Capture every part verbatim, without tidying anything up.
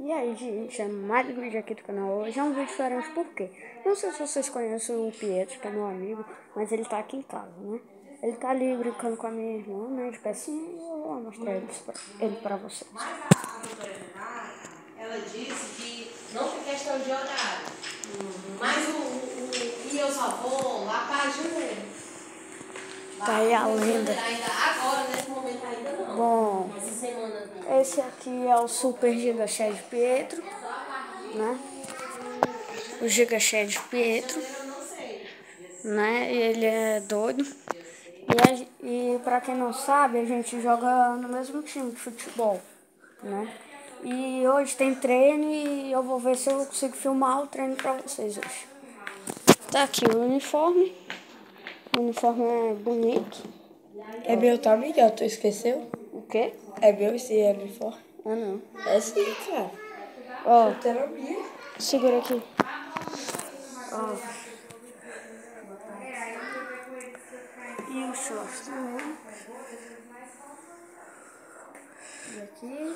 E aí, gente, é mais um vídeo aqui do canal. Hoje é um vídeo diferente, por quê? Não sei se vocês conhecem o Pietro, que é meu amigo, mas ele tá aqui em casa, né? Ele tá ali brincando com a minha irmã, né, de pecinha, e eu vou mostrar ele pra, ele pra vocês. Ela disse que não tem questão de horário, uhum. Mas o, o, o e eu só vou lá para janeiro. Tá aí a lenda. Ainda agora, nesse momento ainda não. Bom, essa semana esse aqui é o Super Giga Shed Pietro, né? O Giga Shed Pietro, né? Ele é doido. E, a, e pra quem não sabe, a gente joga no mesmo time de futebol, né? E hoje tem treino e eu vou ver se eu consigo filmar o treino pra vocês hoje. Tá aqui o uniforme. O uniforme é bonito. É meu, tá, Miguel? Tu esqueceu? O quê? É meu esse uniforme? Ah, não. É sim, cara. Ó, Chuteira. segura aqui. Ó. E o short também. E aqui.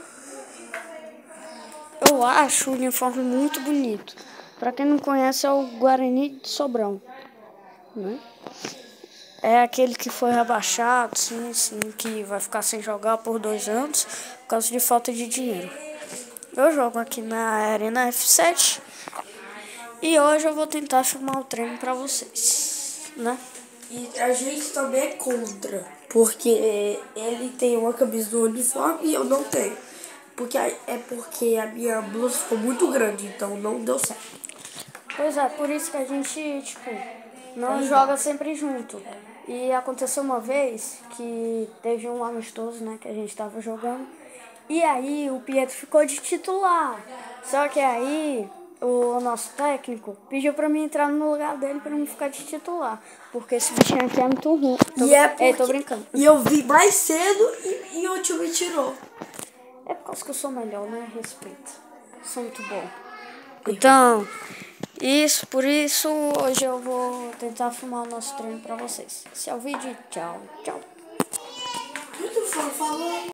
Eu acho o uniforme muito bonito. Pra quem não conhece, é o Guarani de Sobrão, né? É aquele que foi rebaixado, sim, sim, que vai ficar sem jogar por dois anos por causa de falta de dinheiro. Eu jogo aqui na Arena F sete e hoje eu vou tentar filmar o treino pra vocês, né? E a gente também é contra, porque ele tem uma camisa do uniforme e eu não tenho. Porque é porque a minha blusa ficou muito grande, então não deu certo. Pois é, por isso que a gente, tipo, não joga sempre junto. E aconteceu uma vez que teve um amistoso, né, que a gente tava jogando. E aí o Pietro ficou de titular. Só que aí o nosso técnico pediu pra mim entrar no lugar dele pra mim ficar de titular. Porque esse bichinho aqui é muito ruim. Tô, E é porque, é, tô brincando. E eu vi mais cedo e, e o tio me tirou. É por causa que eu sou melhor, né? Respeito. Sou muito bom. Então, isso, por isso, hoje eu vou tentar filmar o nosso treino pra vocês. Esse é o vídeo. Tchau, tchau. O que tu falou?